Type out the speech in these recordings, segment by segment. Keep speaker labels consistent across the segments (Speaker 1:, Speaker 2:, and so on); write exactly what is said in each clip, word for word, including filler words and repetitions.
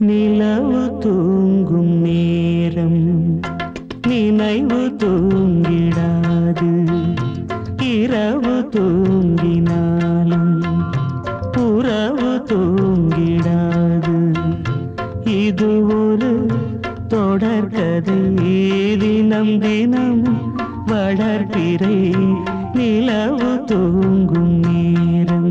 Speaker 1: நிலவு தூங்கும் நேரம் நினைவு தூங்கிடாது. இரவு தூங்கினாலும் உறவு தூங்கிடாது. இது ஒரு தொடர்கதை, தினம் தினம் வளர்பிறை நிலவு தூங்கும் நேரம்.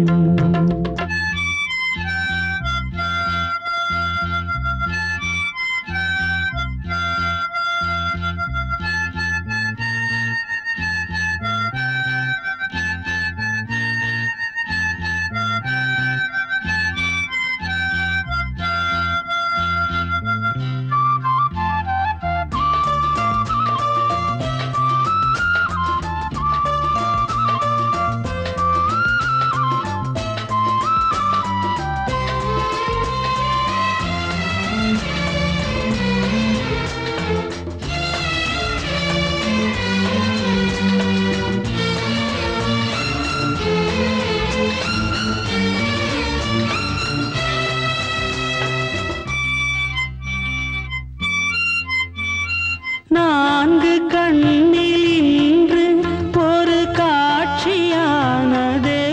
Speaker 1: நான்கு கண்ணில் இன்று ஒரு காட்சியானதே.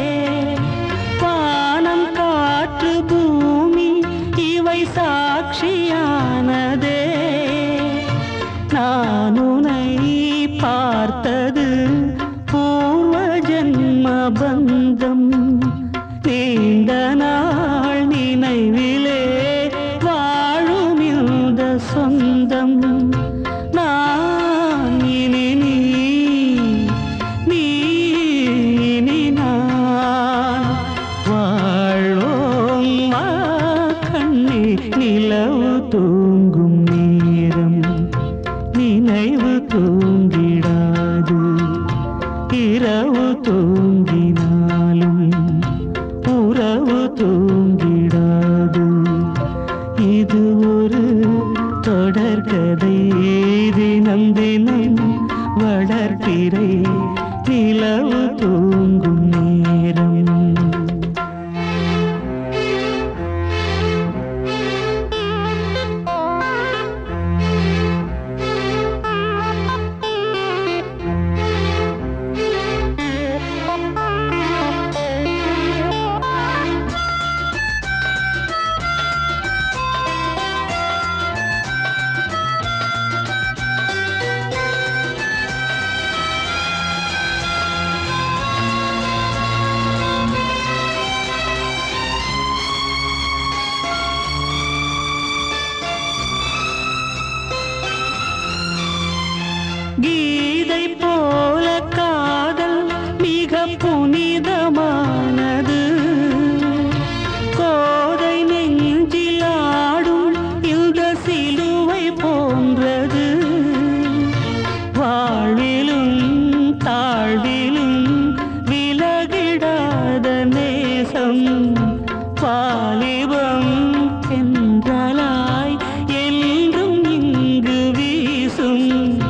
Speaker 1: வானம் காற்று பூமி இவை சாட்சியானதே. நான் உன்னை பார்த்தது பூர்வ ஜன்ம பந்தம். நீண்ட நாள் நினைவிலே வாழும் இந்த சொந்தம். நிலவு தூங்கும் நேரம் நினைவு தூங்கிடாது. இரவு தூங்கினாலும் உறவு தூங்கிடாது. இது ஒரு தொடர்கதை, தினம் தினம் வளர்பிறை நிலவு தூங்கும் நேரம். கீதை போல காதல் மிக புனிதமானது. கோதை நெஞ்சில் ஆடும் இந்த சிலுவை போன்றது. வாழ்விலும் தாழ்விலும் விலகிடாத நேசம். வாலிபம் என்றலாய் என்றும் இங்கு வீசும்.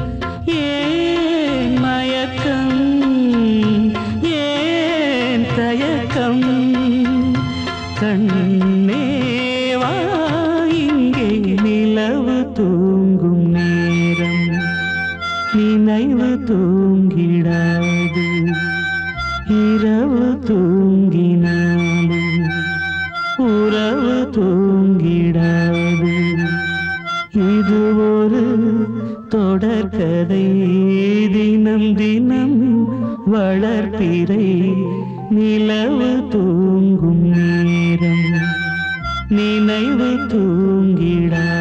Speaker 1: கண்ணேவா இங்கே நிலவு தூங்கும் நேரம் நினைவு தூங்கிடாது. இரவு தூங்கினாலும் உறவு தூங்கிடாது. இது ஒரு தொடர்கதை, தினம் தினம் வளர்பிறை நிலவு தூங்கும் நேரம் நினைவு தூங்கிடாது.